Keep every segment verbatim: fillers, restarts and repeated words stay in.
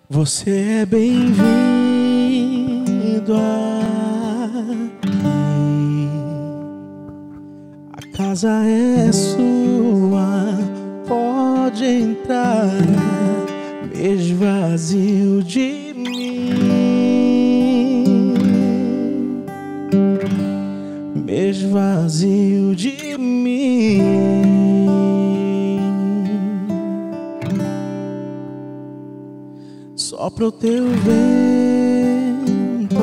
Você é bem-vindo aqui. A casa é sua, pode entrar, mesmo vazio de mim, mesmo vazio de mim. Sopra o teu vento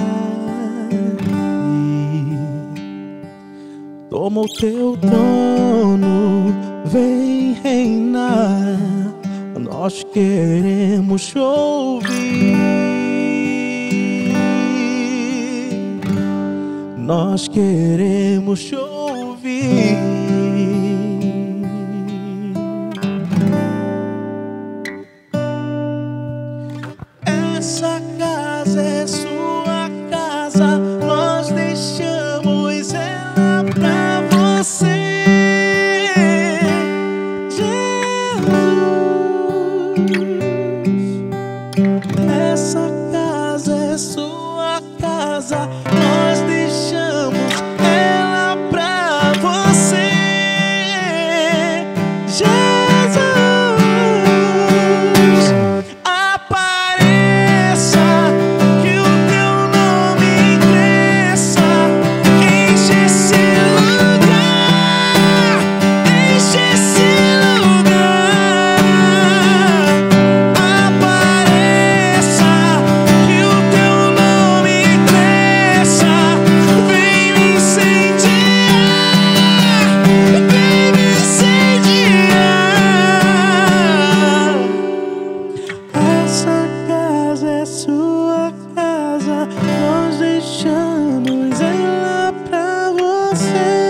aí, toma o teu trono, vem reinar. Nós queremos te ouvir, nós queremos te ouvir. Essa casa é sua casa, nós deixamos ela pra você, Jesus. Essa casa é sua casa, nós deixamos ela pra você, Jesus. Sua casa, nós deixamos ela pra você.